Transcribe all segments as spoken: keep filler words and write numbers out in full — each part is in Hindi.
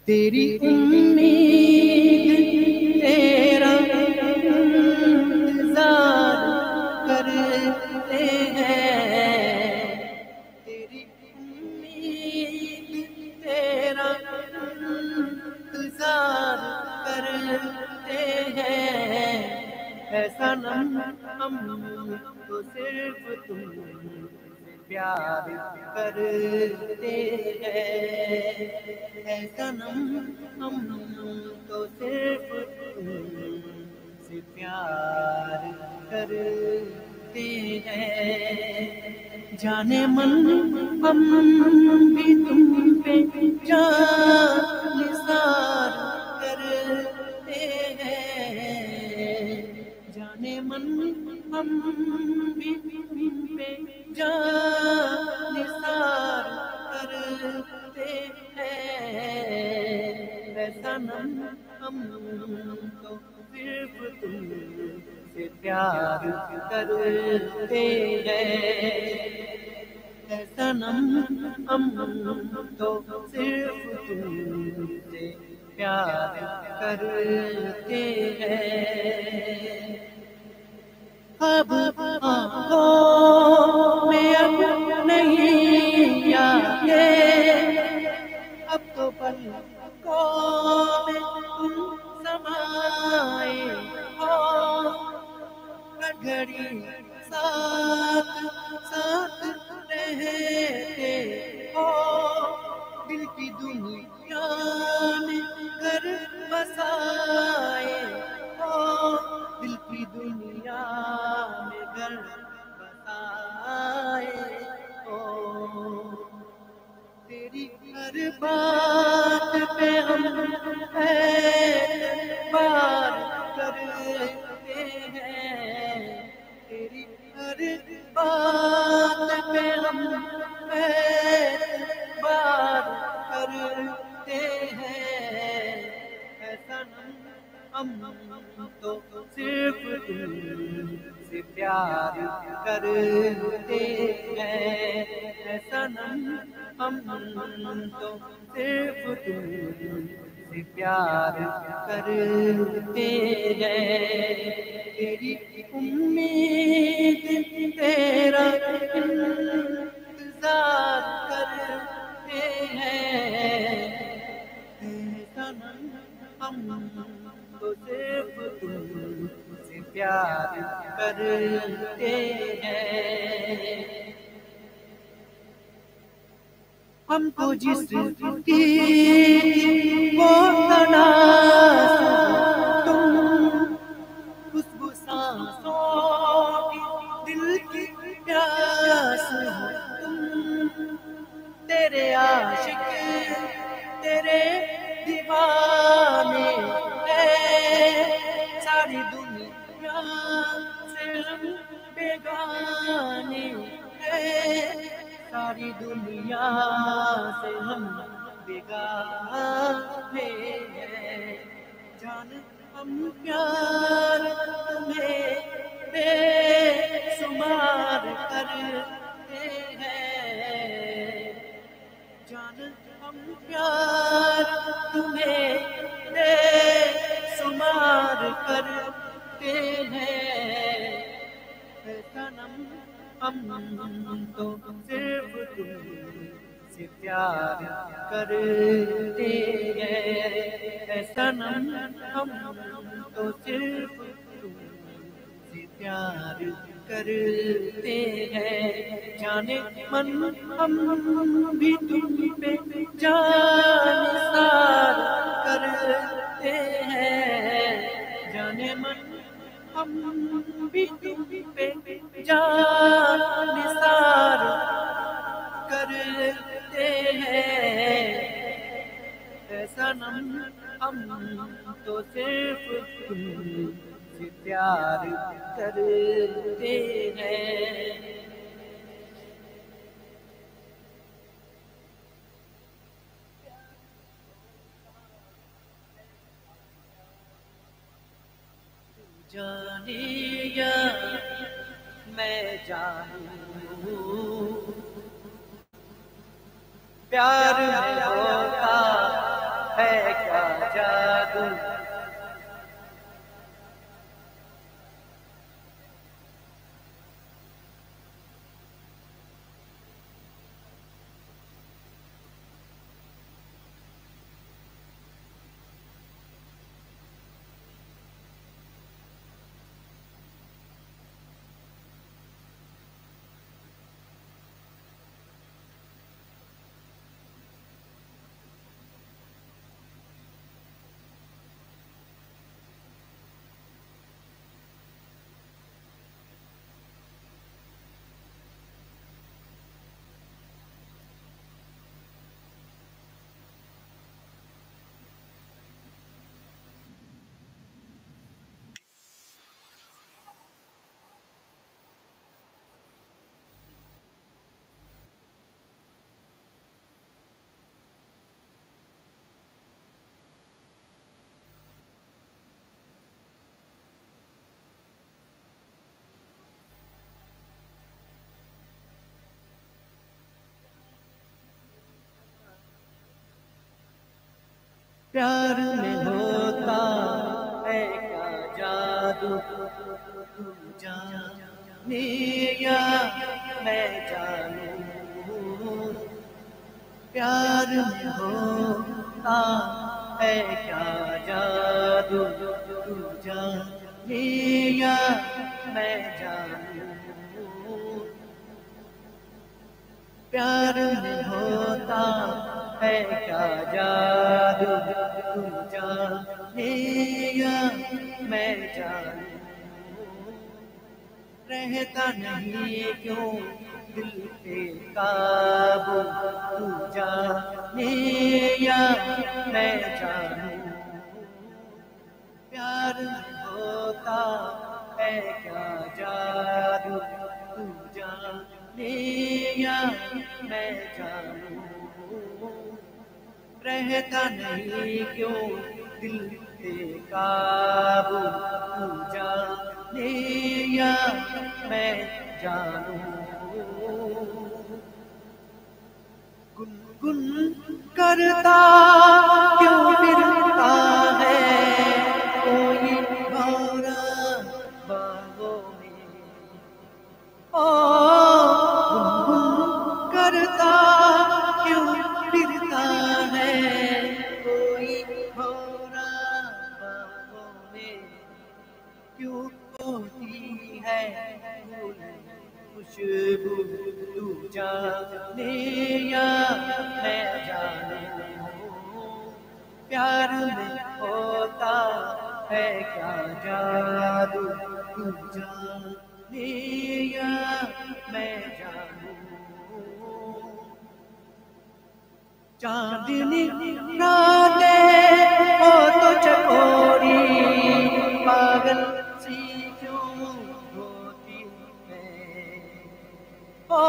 तेरी उम्मीद तेरा इंतजार करते हैं, तेरी उम्मीद तेरा इंतजार करते हैं। ऐ सनम हम तो सिर्फ तुमसे प्यार करते हैं, ऐ सनम हम तो सिर्फ तुमसे प्यार करते हैं। जाने मन हम भी तुम पे जान निसार करते हैं, जाने मन हम भी तुम पे जान निसार करते हैं। ऐ सनम हम तो सिर्फ तुमसे प्यार करते हैं, ऐ सनम हम तो सिर्फ तुमसे प्यार करते हैं। अब आँखों में अब नहीं आए, अब तो पलकों में तुम समाए हो, हर घड़ी साथ साथ रहते हो। दिल की दुनिया में घर बसाए हो, दिल की दुनिया में घर बसाए हो। तेरी हर बात पे हम एतबार करते हैं, तेरी हर बात पे हम एतबार करते हैं। ऐ सनम हम तो सिर्फ तुमसे प्यार करते हैं, ऐ सनम हम तो सिर्फ तुमसे प्यार करते हैं। तेरी उम्मीद तेरा इंतजार करते हैं, सनम हम तो सिर्फ तुमसे प्यार करते हैं। हमको जिसकी वो तलाश तुम, खुशबू सांसों की दिल की प्यास तुम, तेरे आशिक तेरे दीवाने हैं, सारी दुनिया से हम बेगाने हैं, सारी दुनिया से हम बेगाने हैं। जान हम प्यार तुम्हें बेशुमार करते हैं, जान हम प्यार तुम्हें बेशुमार करते हैं। ऐ सनम हम तो सिर्फ तुमसे प्यार करते हैं, ऐ सनम हम तो सिर्फ तुमसे प्यार करते हैं। जाने मन हम भी तुम पे जान निसार करते हैं, जाने मन हम भी तुम पे जान निसार करते हैं। ऐ सनम हम तो सिर्फ तुमसे प्यार करते हैं। जाने या मैं जानूं, प्यार में होता है प्यार में होता है क्या जादू, तू जाने या मैं जानूं। प्यार में होता है क्या जादू, तू जाने या मैं जानूं। प्यार में होता है क्या जादू, तू जाने या मैं जानूं। रहता नहीं क्यों दिल पे काबू, तू जाने या मैं जानूं। प्यार में होता है क्या जादू, तू जाने या मैं जानूं। रहता नहीं क्यों दिल पे काबू, तू जाने या मैं जानूं। गुनगुन करता क्यों फिरता है कोई भौरा बागों में। ओ गुनगुन करता क्यों फिरता है कोई भौरा बागों में। क्यों होती है फूल खुशबू, तू जाने या मैं जानूं। प्यार में होता है क्या जादू, तू जाने या मैं जानूं। चांदनी रातें हो तो चकोरी, पागल सी क्यों होती है। ओ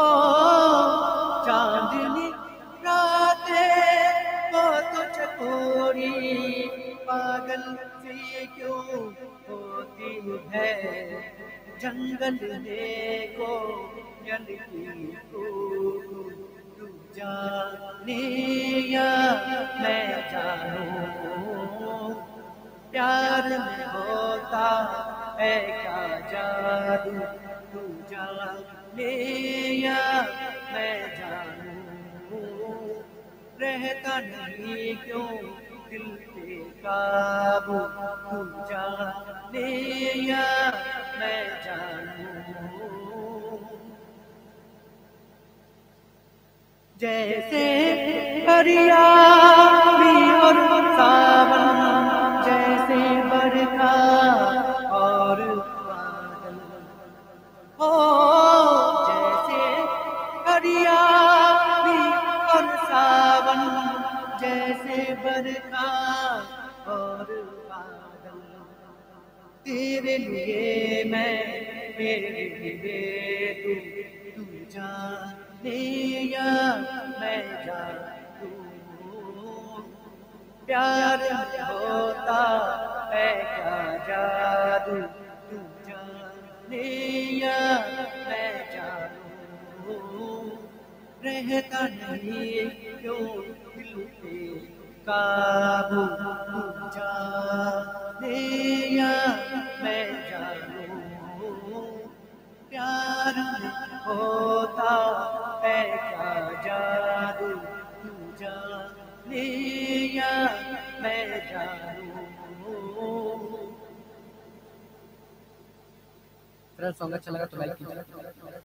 चांदनी रातें हो तो चकोरी, पागल सी क्यों होती है। जंगल देखो जल की फूल, तू जाने या मैं जानूं। प्यार में होता है क्या जादू, तू जाने या मैं जानूं। रहता नहीं क्यों दिल पे काबू, तू जाने या मैं जानूं। जैसे हरियाली और सावन, जैसे बरखा और बादल। हो जैसे हरियाली और सावन, जैसे बरखा और बादल। तेरे लिए मैं, मेरे लिए तू, तू जाने या मैं जानूं। प्यार में होता है क्या जादू, तू जाने या मैं जानूं। रहता नहीं क्यों दिल पे काबू, तू जाने या मैं जानूं। प्यार में होता है क्या जादू, तू जाने या मैं जानूं। अगर सॉन्ग अच्छा लगा तो लाइक कीजिए।